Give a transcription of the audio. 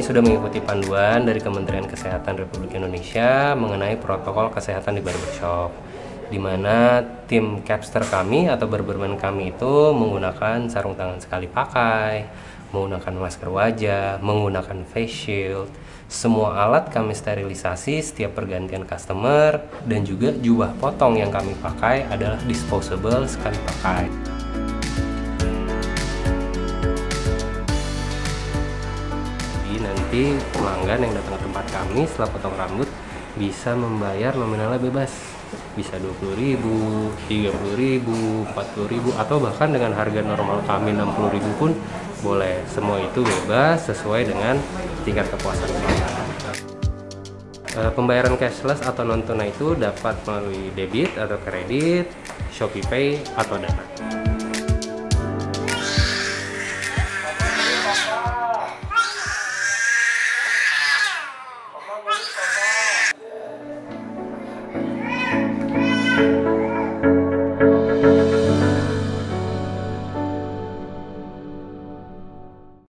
sudah mengikuti panduan dari Kementerian Kesehatan Republik Indonesia mengenai protokol kesehatan di barbershop, di mana tim Capster kami atau barberman kami itu menggunakan sarung tangan sekali pakai, menggunakan masker wajah, menggunakan face shield. Semua alat kami sterilisasi setiap pergantian customer, dan juga jubah potong yang kami pakai adalah disposable sekali pakai. Nanti pelanggan yang datang ke tempat kami setelah potong rambut bisa membayar nominalnya bebas, bisa 20.000, 30.000, 40.000, atau bahkan dengan harga normal kami 60.000 pun boleh. Semua itu bebas sesuai dengan tingkat kepuasan pelanggan. Pembayaran cashless atau non tunai itu dapat melalui debit atau kredit, Shopee Pay atau Dana.